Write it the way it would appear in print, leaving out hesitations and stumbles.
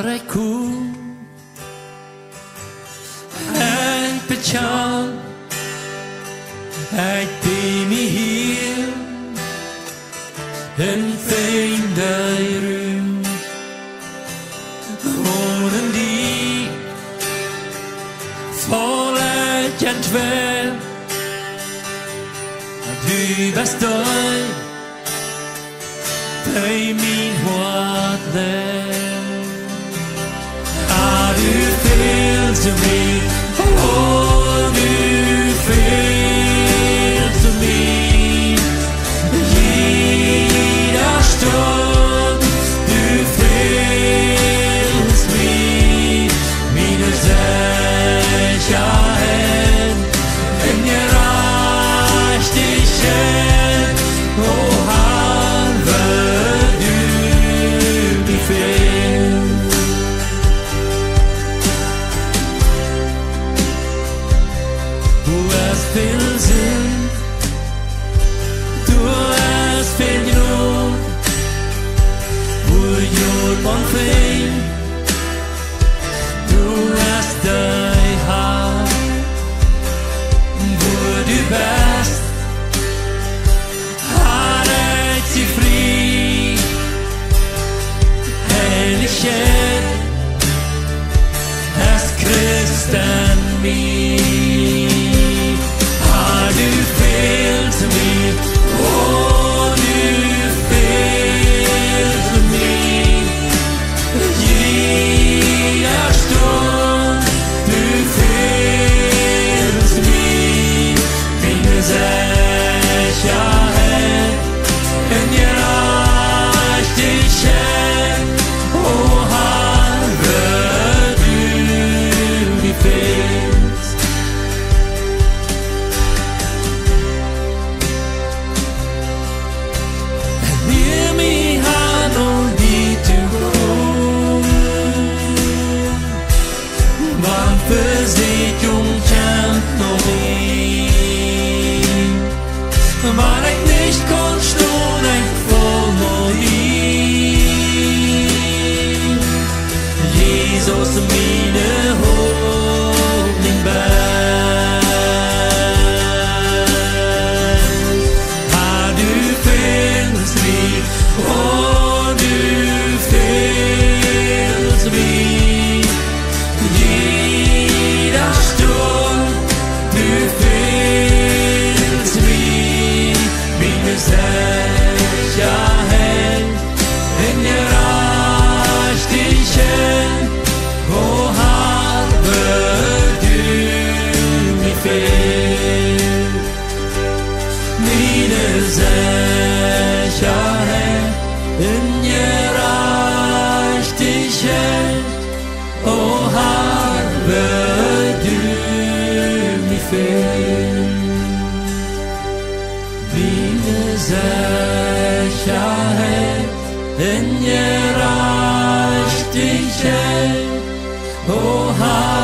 ku en pechan ek mi hier en fein dairum honen die volle jantvel du består deg min hård du feels to me oh du feels to me jeder Stund du feels me meine Sicherheit wenn ihr reicht dich oh halbe du mich fehlst du hast viel Sinn du hast viel genug wo jord man fein du hast dein Haar wo du bist as Christ and me how do you feel to me oh do you feel to me jeder Stund du fehlst me meine Sicherheit wenn ihr euch dich oh halbe du mich fehlst nimm mich an und die du wann Versicherung kennt noch ihn weil ich nicht kannst und ich voll nur ihn Jesus meine Hoffnung bist du fehlst mich oh du fehlst mich jeder Stund du fehlst mich meine Sicherheit wenn ihr reicht dich oh halbe du mich fehlst meine Sicherheit wenn ihr reicht dich oh halbe du mich fehlst meine Sicherheit wenn ihr reicht dich oh halbe